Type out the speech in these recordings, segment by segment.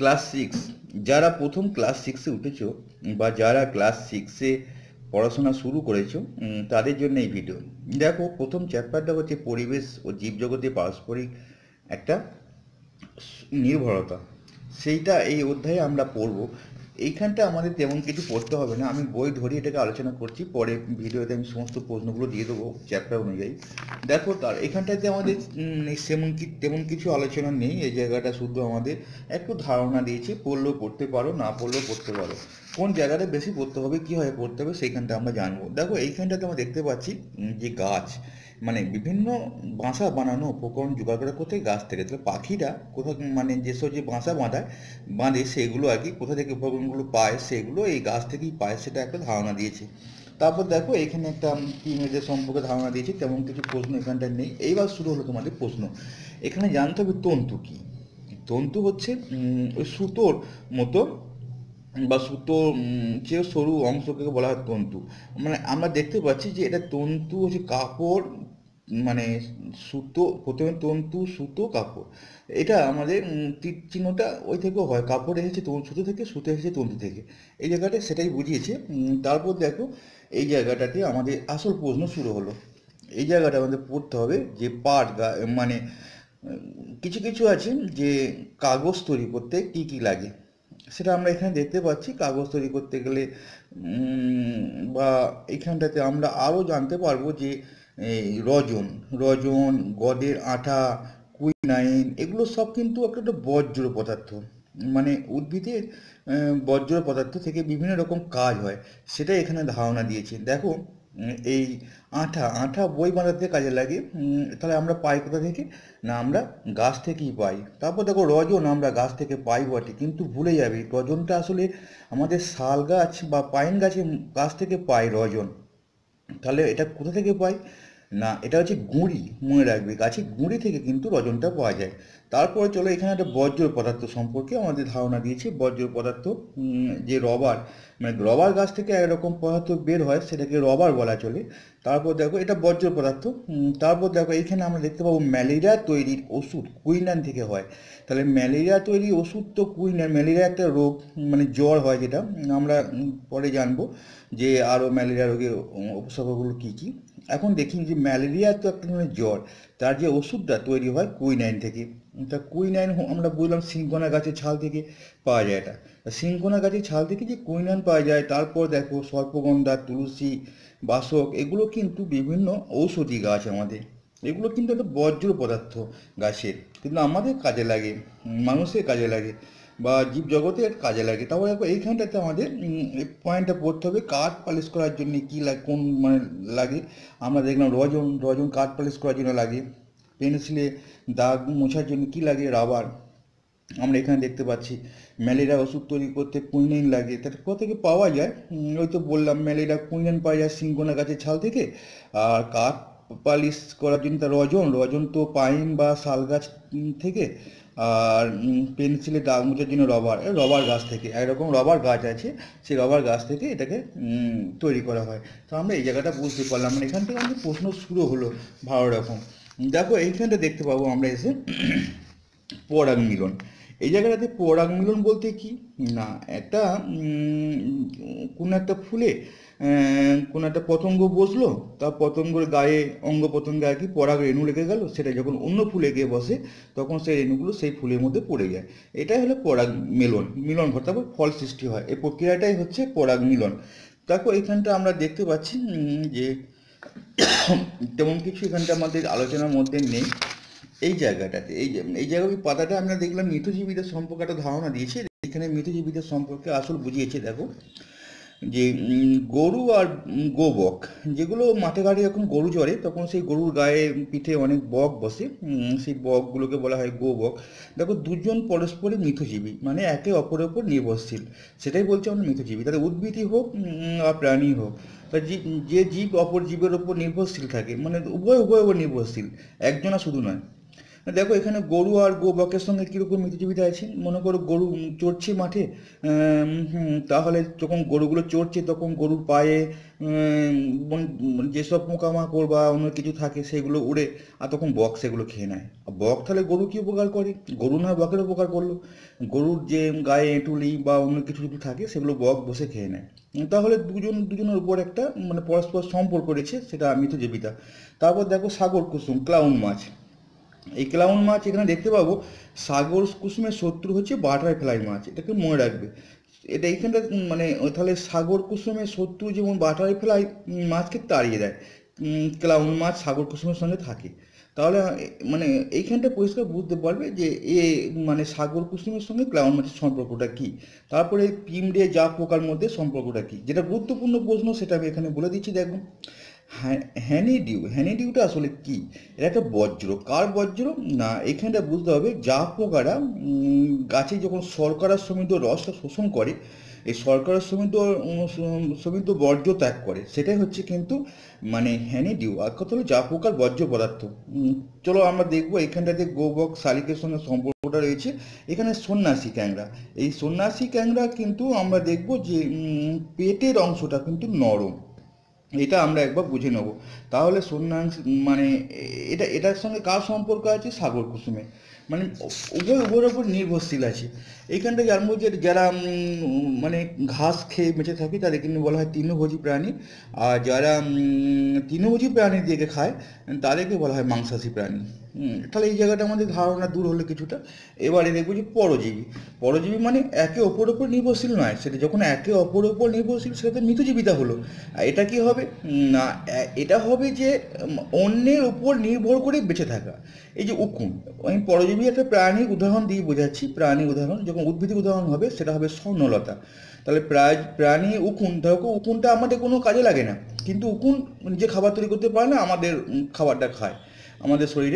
Class 6 যারা প্রথম class 6-এ উঠেছো বা যারা ক্লাস 6-এ পড়াশোনা শুরু করেছো তাদের জন্য এই ভিডিও। দেখো, প্রথম চ্যাপ্টারটা হচ্ছে পরিবেশ ও জীবজগতের পারস্পরিক একটা নির্ভরতা। সেইটা এই অধ্যায়ে আমরা পড়ব। এইখানটা আমাদের তেমন কিছু পড়তে হবে না, আমি বই ধরে এটাকে আলোচনা করছি, পরে ভিডিওতে আমি সমস্ত প্রশ্নগুলো দিয়ে দেবো চ্যাপ্টার অনুযায়ী। দেখো, তার এখানটাতে আমাদের তেমন কিছু আলোচনা নেই। এই জায়গাটা শুধু আমাদের একটু ধারণা দিয়েছি, পড়লেও পড়তে পারো, না পড়লেও পড়তে পারো। কোন জায়গাটা বেশি পড়তে হবে, কীভাবে পড়তে হবে সেইখানটা আমরা জানবো। দেখো, এইখানটাতে আমরা দেখতে পাচ্ছি যে গাছ, মানে বিভিন্ন বাসা বানানো উপকরণ জোগাড় করা কোথায়, গাছ থেকে। তাহলে পাখিরা কোথাও মানে যেসব যে বাসা বাঁধে সেগুলো আর কি কোথা থেকে উপকরণগুলো পায়, সেগুলো এই গাছ থেকেই পায়, সেটা একটা ধারণা দিয়েছে। তারপর দেখো, এখানে একটা ইমেজের সম্পর্কে ধারণা দিয়েছি, তেমন কিছু প্রশ্ন এখানটায় নেই। এইবার শুরু হলো তোমাদের প্রশ্ন। এখানে জানতে হবে তন্তু কি। তন্তু হচ্ছে ওই সুতোর মতো বা সুতো যে সরু অংশকে বলা হয় তন্তু। মানে আমরা দেখতে পাচ্ছি যে এটা তন্তু হচ্ছে কাপড়, মানে সুতো, প্রথমে তন্তু, সুতো, কাপড়। এটা আমাদের তীর চিহ্নটা ওই থেকেও হয়, কাপড় এসেছে সুতো থেকে, সুতো এসেছে তন্তু থেকে। এই জায়গাটা সেটাই বুঝিয়েছে। তারপর দেখো, এই জায়গাটাতে আমাদের আসল প্রশ্ন শুরু হলো। এই জায়গাটা আমাদের পড়তে হবে যে মানে কিছু কিছু আছে যে কাগজ তৈরি করতে কি কি লাগে, সেটা আমরা এখানে দেখতে পাচ্ছি। কাগজ তৈরি করতে গেলে বা এইখানটাতে আমরা আরও জানতে পারবো যে এই রজন, গদের আঠা, কুইনাইন, এগুলো সব কিন্তু একটা বর্জ্য পদার্থ। মানে উদ্ভিদের বর্জ্য পদার্থ থেকে বিভিন্ন রকম কাজ হয়, সেটাই এখানে ধারণা দিয়েছে। দেখো, এই আঠা বই বানাতে কাজে লাগে। তাহলে আমরা পাই কোথা থেকে? না, আমরা গাছ থেকেই পাই। তারপর দেখো, রজন আমরা গাছ থেকে পাই বটে, কিন্তু ভুলে যাবে রজনটা আসলে আমাদের শাল গাছ বা পাইন গাছ থেকে পাই রজন। তাহলে এটা কোথা থেকে পাই? না, এটা হচ্ছে গুঁড়ি, মনে রাখবে, গাছের গুঁড়ি থেকে কিন্তু রজনটা পাওয়া যায়। তারপরে চলো, এখানে একটা বর্জ্য পদার্থ সম্পর্কে আমাদের ধারণা দিয়েছে। বর্জ্য পদার্থ, যে রবার, মানে রবার গাছ থেকে একরকম পদার্থ বের হয়, সেটাকে রবার বলা চলে। তারপর দেখো, এটা বর্জ্য পদার্থ। তারপর দেখো, এইখানে আমরা দেখতে পাবো ম্যালেরিয়া তৈরির ওষুধ কুইনাইন থেকে হয়। তাহলে ম্যালেরিয়া তৈরি ওষুধ তো কুইনাইন। ম্যালেরিয়া একটা রোগ, মানে জ্বর হয়, যেটা আমরা পরে জানবো যে আরও ম্যালেরিয়া রোগের উপসর্গগুলো কী কী। এখন দেখি যে ম্যালেরিয়া তো একটা ধরনের জ্বর, তার যে ওষুধটা তৈরি হয় কুইনাইন থেকে। তা কুইনাইন আমরা বুঝলাম সিনকোনা গাছের ছাল থেকে পাওয়া যায়। এটা সিনকোনা গাছের ছাল থেকে যে কুইনাইন পাওয়া যায়। তারপর দেখো, সর্পগন্ধা, তুলসী, বাসক, এগুলো কিন্তু বিভিন্ন ঔষধি গাছ আমাদের। এগুলো কিন্তু একটা বর্জ্য পদার্থ গাছের, কিন্তু আমাদের কাজে লাগে, মানুষের কাজে লাগে বা জীবজগতের কাজে লাগে। তারপর দেখো, এইখানটাতে আমাদের এই পয়েন্টটা পড়তে হবে, কাঠ পালিশ করার জন্য কী লাগে, কোন মানে লাগে। আমরা দেখলাম রজন কাঠ পালিশ করার জন্য লাগে। পেন্সিলে দাগ মোছার জন্য কী লাগে? রাবার। আমরা এখানে দেখতে পাচ্ছি ম্যালেরিয়া ওষুধ তৈরি করতে কুইনাইন লাগে। তাহলে কোথা থেকে পাওয়া যায়? ওই তো বললাম, ম্যালেরিয়া কুইনাইন পাওয়া যায় সিনকোনা গাছের ছাল থেকে। আর কাঠ পালিশ করার জন্য তার রজন তো পাইন বা শাল গাছ থেকে। আর পেন্সিলে দাগ মোছার জন্য রবার গাছ থেকে, একরকম রবার গাছ আছে, সেই রবার গাছ থেকে এটাকে তৈরি করা হয়। তো আমরা এই জায়গাটা বুঝতে পারলাম। মানে এখান থেকে আমাদের প্রশ্ন শুরু হলো ভালো রকম। দেখো, এইখানটা দেখতে পাবো আমরা এসে পরাগ মিলন। এই জায়গাটাতে পরাগ মিলন বলতে কি না, একটা কোনো একটা ফুলে কোনো একটা পতঙ্গ বসলো, তা পতঙ্গের গায়ে, অঙ্গ প্রত্যঙ্গে আর কি পরাগ রেণু লেগে গেল। সেটা যখন অন্য ফুলে গিয়ে বসে, তখন সেই রেণুগুলো সেই ফুলের মধ্যে পড়ে যায়। এটাই হলো পরাগ মিলন ঘটে, তারপর ফল সৃষ্টি হয়। এই প্রক্রিয়াটাই হচ্ছে পরাগ মিলন। দেখো, এখানটা আমরা দেখতে পাচ্ছি যে তেমন কিছু এখানটা আমাদের আলোচনার মধ্যে নেই। এই জায়গাটাতে এই জায়গায় পাতাটা আমরা দেখলাম মিথজীবীদের সম্পর্কে একটা ধারণা দিয়েছে। এখানে মিথজীবীদের সম্পর্কে আসল বুঝিয়েছে। দেখো যে গরু আর গোবক, যেগুলো মাঠে ঘাটে যখন গরু চড়ে, তখন সেই গরুর গায়ে পিঠে অনেক বক বসে, সেই বকগুলোকে বলা হয় গোবক। দেখো, দুজন পরস্পরের মিথজীবী, মানে একে অপরের উপর নির্ভরশীল, সেটাই বলছে আমরা মিথজীবী। তাহলে উদ্ভিদই হোক আর প্রাণী হোক, তা যে জীব অপর জীবের ওপর নির্ভরশীল থাকে, মানে উভয় উপর নির্ভরশীল, একজনা শুধু নয়। দেখো এখানে গরু আর গোবকের সঙ্গে কীরকম মিতজীবিতা আছে। মনে করো গরু চড়ছে মাঠে, তাহলে যখন গরুগুলো চড়ছে তখন গরুর পায়ে যেসব পোকামাকড় বা অন্য কিছু থাকে সেগুলো উড়ে, আর তখন বক সেগুলো খেয়ে নেয়। আর বক তাহলে গরু কি উপকার করে? গরু না বকের উপকার করলো। গরুর যে গায়ে এঁটুলি বা অন্য কিছু যদি থাকে সেগুলো বক বসে খেয়ে নেয়। তাহলে দুজনের উপর একটা মানে পরস্পর সম্পর্ক রয়েছে, সেটা মিতজীবিতা। তারপর দেখো সাগর কুসুম, ক্লাউন মাছ। এই ক্লাউন মাছ এখানে দেখতে পাবো, সাগর কুসুমের শত্রু হচ্ছে বাটারফ্লাই মাছ, এটাকে মনে রাখবে। এটা এইখানটা মানে তাহলে সাগর কুসুমের শত্রু যেমন বাটারফ্লাই মাছকে তাড়িয়ে দেয়, ক্লাউন মাছ সাগর কুসুমের সঙ্গে থাকে। তাহলে মানে এইখানটা পরিষ্কার বুঝতে পারবে যে মানে সাগর কুসুমের সঙ্গে ক্লাউন মাছের সম্পর্কটা কি। তারপরে পিমড়ে যা পোকার মধ্যে সম্পর্কটা কি, যেটা গুরুত্বপূর্ণ প্রশ্ন সেটা আমি এখানে বলে দিচ্ছি। দেখুন, হ্যানিডিউটা আসলে কি? এটা একটা বজ্র। কার বজ্র? না, এখানটা বুঝতে হবে যা পোকারা গাছে যখন শর্করা সমৃদ্ধ রসটা শোষণ করে, এই শর্করা সমৃদ্ধ বর্জ্য ত্যাগ করে, সেটাই হচ্ছে কিন্তু মানে হ্যানিডিউ। আর কথা হলো যা পোকার বর্জ্য পদার্থ। চলো আমরা দেখবো এখানটাতে গোবক শালিকের সঙ্গে সম্পর্কটা রয়েছে। এখানে সন্ন্যাসী ক্যাংড়া, এই সন্ন্যাসী ক্যাংড়া কিন্তু আমরা দেখবো যে পেটের অংশটা কিন্তু নরম, এটা আমরা একবার বুঝে নেব। তাহলে সন্ন্যাসী মানে এটার সঙ্গে কার সম্পর্ক আছে? সাগর কুসুমে। মানে উভয়ের ওপর নির্ভরশীল আছে। এইখানটা জানবো যে যারা মানে ঘাস খেয়ে বেঁচে থাকে তাদের কিন্তু বলা হয় তৃণভোজী প্রাণী, আর যারা তৃণভোজী প্রাণী দিকে খায় তাদেরকে বলা হয় মাংসাশী প্রাণী। তাহলে এই জায়গাটা আমাদের ধারণা দূর হলো কিছুটা। এবারে দেখবো যে পরজীবী। পরজীবী মানে একে অপর ওপর নির্ভরশীল নয়, সেটা যখন একে অপর ওপর নির্ভরশীল সেটা মৃতজীবিতা হলো। আর এটা কি হবে? না, এটা হবে যে অন্যের উপর নির্ভর করে বেঁচে থাকা। এই যে উকুন, আমি পরজীবী একটা প্রাণীর উদাহরণ দিয়ে বোঝাচ্ছি, প্রাণী উদাহরণ। যখন উদ্ভিদের উদাহরণ হবে সেটা হবে স্বর্ণলতা। তাহলে প্রাণী উকুন, দেখো উকুনটা আমাদের কোনো কাজে লাগে না, কিন্তু উকুন নিজে খাবার তৈরি করতে পারে না, আমাদের খাবারটা খায়, আমাদের শরীরে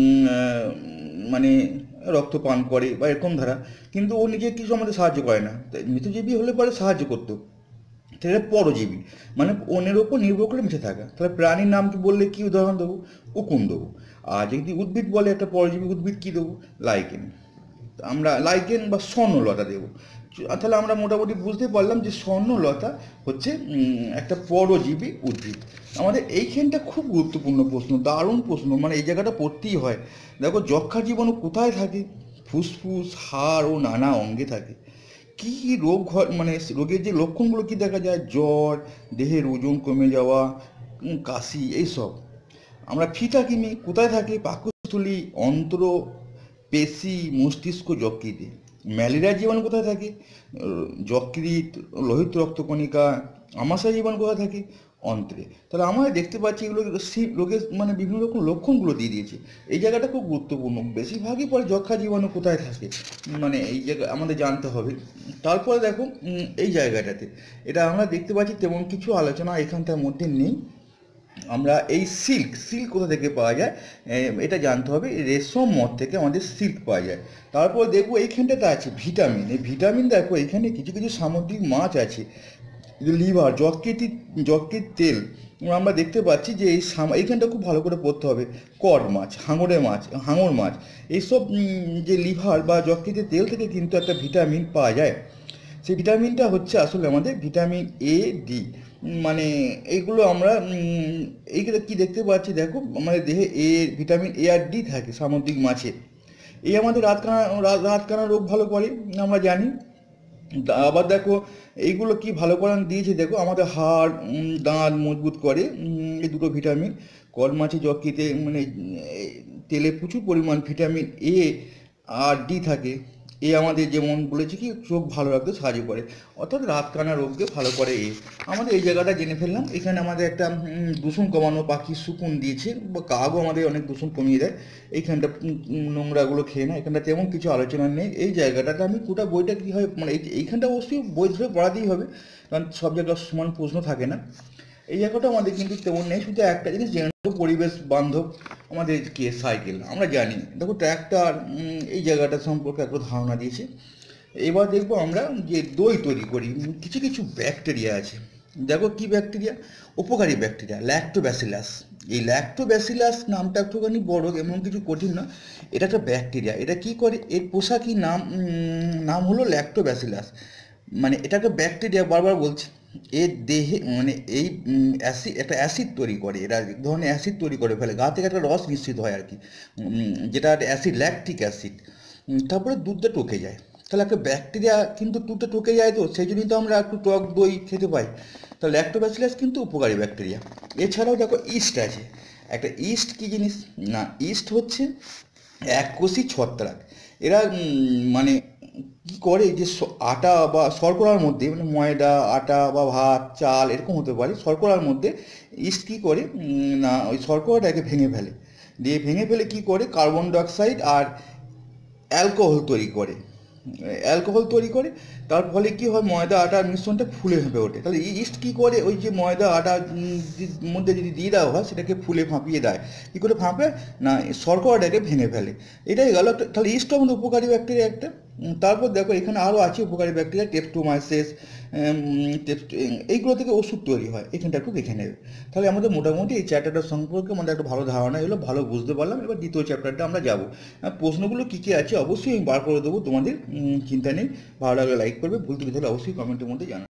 মানে রক্ত পান করে বা এরকম ধারা, কিন্তু ও নিজে কিছু আমাদের সাহায্য করে না। মৃতজীবী হলে পরে সাহায্য করতো। তাহলে পরজীবী মানে অন্যের ওপর নির্ভর করে বেঁচে থাকা। তাহলে প্রাণীর নাম কি বললে কি উদাহরণ দেবো? উকুন দেবো। আর যদি উদ্ভিদ বলে একটা পরজীবী উদ্ভিদ কি দেবো? লাইকেন। আমরা লাইকেন বা স্বর্ণলতা দেবো। তাহলে আমরা মোটামুটি বুঝতে পারলাম যে স্বর্ণলতা হচ্ছে একটা পরজীবী উদ্ভিদ। আমাদের এইখানটা খুব গুরুত্বপূর্ণ প্রশ্ন, দারুণ প্রশ্ন, মানে এই জায়গাটা পড়তেই হয়। দেখো যক্ষা জীবাণু কোথায় থাকে? ফুসফুস, হাড় ও নানা অঙ্গে থাকে। কি কি রোগ মানে রোগের যে লক্ষণগুলো কি দেখা যায়? জ্বর, দেহের ওজন কমে যাওয়া, কাশি, এইসব। আমরা ফিটাকিমি কোথায় থাকে? পাকস্থলী, অন্ত্র, পেশি, মস্তিষ্ক, যকৃতে। ম্যালেরিয়া জীবাণু কোথায় থাকে? যকৃৎ, লোহিত রক্তকণিকা। আমাশয় জীবাণু কোথায় থাকে? অন্ত্রে। তাহলে আমরা দেখতে পাচ্ছি এগুলো রোগের মানে বিভিন্ন রকম লক্ষণগুলো দিয়ে দিয়েছে। এই জায়গাটা খুব গুরুত্বপূর্ণ। বেশিরভাগই পরে যক্ষা জীবাণু কোথায় থাকে মানে এই জায়গা আমাদের জানতে হবে। তারপরে দেখো এই জায়গাটাতে এটা আমরা দেখতে পাচ্ছি তেমন কিছু আলোচনা এখানটার মধ্যে নেই। আমরা এই সিল্ক কোথা থেকে পাওয়া যায় এটা জানতে হবে। রেশম মদ থেকে আমাদের সিল্ক পাওয়া যায়। তারপর দেখবো এইখানটাতে আছে ভিটামিন। এই ভিটামিন দেখো এখানে কিছু কিছু সামুদ্রিক মাছ আছে, লিভার, যকৃৎ তেল। আমরা দেখতে পাচ্ছি যে এইখানটা খুব ভালো করে পড়তে হবে। কড মাছ, হাঙর মাছ, এইসব যে লিভার বা যকৃতের তেল থেকে কিন্তু একটা ভিটামিন পাওয়া যায়। সেই ভিটামিনটা হচ্ছে আসলে আমাদের ভিটামিন এ ডি। মানে এইগুলো আমরা এইগুলো কি দেখতে পাচ্ছি? দেখো আমাদের দেহে ভিটামিন এ আর ডি থাকে সামুদ্রিক মাছে। এই আমাদের রাতকানা রোগ ভালো করে আমরা জানি। আবার দেখো এইগুলো কি ভালো করে দিয়েছে, দেখো আমাদের হাড়, দাঁত মজবুত করে এই দুটো ভিটামিন। কড মাছে, যকৃতে মানে তেলে প্রচুর পরিমাণ ভিটামিন এ আর ডি থাকে। এ আমাদের যেমন বলেছি কি চোখ ভালো রাখতে সাহায্য করে, অর্থাৎ রাতকানা রোগকে ভালো করে। আমাদের এই জায়গাটা জেনে ফেললাম। এখানে আমাদের একটা দূষণ কমানো পাখির শকুন দিয়েছে, বা কাকও আমাদের অনেক দূষণ কমিয়ে দেয়। এইখানটা নোংরাগুলো খেয়ে না, এখানটা তেমন কিছু আলোচনা নেই। এই জায়গাটাতে আমি গোটা বইটা কী হয় মানে এইখানটা অবশ্যই বই ধরে পড়াতেই হবে, কারণ সব জায়গায় সমান প্রশ্ন থাকে না। এই জায়গাটা আমাদের কিন্তু তেমন নেই। শুধু একটা জিনিস জেনে নেবো, পরিবেশ বান্ধব আমাদের কে সাইকেল আমরা জানি। দেখো ট্র্যাক্টর, এই জায়গাটা সম্পর্কে একটা ধারণা দিয়েছে। এবার দেখবো আমরা যে দই তৈরি করি কিছু কিছু ব্যাকটেরিয়া আছে। দেখো কি ব্যাকটেরিয়া? উপকারী ব্যাকটেরিয়া, ল্যাক্টোব্যাসিলাস। এই ল্যাক্টোব্যাসিলাস নামটা একটুখানি বড়, এমন কিছু কঠিন না। এটা একটা ব্যাকটেরিয়া। এটা কি করে, এর পোশাকি নাম হলো ল্যাক্টোব্যাসিলাস। মানে এটা একটা ব্যাকটেরিয়া, বারবার বলছি। এর দেহে মানে এই অ্যাসিড, একটা অ্যাসিড তৈরি করে, এরা এক ধরনের অ্যাসিড তৈরি করে ফেলে, গা থেকে একটা রস নিঃসৃত হয় আর কি, যেটা অ্যাসিড, ল্যাকটিক অ্যাসিড। তারপরে দুধটা টকে যায়। তাহলে একটা ব্যাকটেরিয়া কিন্তু দুধটা টকে যায়, তো সেই জন্যই তো আমরা একটু টক দই খেতে পাই। তো ল্যাক্টোব্যাসিলাস কিন্তু উপকারী ব্যাকটেরিয়া। এছাড়াও দেখো ইস্ট আছে। একটা ইস্ট কি জিনিস, না ইস্ট হচ্ছে এককোষী ছত্রাক। এরা মানে কি করে, যে আটা বা শর্করার মধ্যে, মানে ময়দা, আটা বা ভাত, চাল এরকম হতে পারে, শর্করার মধ্যে ইস্ট কি করে, না ওই শর্করাটাকে ভেঙে ফেলে। দিয়ে ভেঙে ফেলে কি করে, কার্বন ডাইঅক্সাইড আর অ্যালকোহল তৈরি করে। তার ফলে কি হয়, ময়দা আটার মিশ্রণটা ফুলে ফেঁপে ওঠে। তাহলে ইস্ট কি করে, ওই যে ময়দা আটা মধ্যে যদি দিয়ে দেওয়া হয়, সেটাকে ফুলে ফাঁপিয়ে দেয়। কি করে ফাঁপে, না শর্করাটাকে ভেঙে ফেলে। এটাই গেল তাহলে ইস্ট আমাদের উপকারী ব্যাকটেরিয়া একটা। তারপর দেখো এখানে আরও আছে উপকারী ব্যাকটেরিয়া, টেপটোমাইসিস, এইগুলো থেকে ওষুধ তৈরি হয়, এখানটা একটু দেখে নেবে। তাহলে আমাদের মোটামুটি এই চ্যাপ্টারটা সম্পর্কে আমাদের একটা ভালো ধারণা এলো, ভালো বুঝতে পারলাম। এবার দ্বিতীয় চ্যাপ্টারটা আমরা যাবো। প্রশ্নগুলো কী কী আছে অবশ্যই আমি বার করে দেবো, তোমাদের চিন্তা নেই। ভালো লাগলে লাইক করবে, ভুল ত্রুটি হলে অবশ্যই কমেন্টের মধ্যে জানাবে।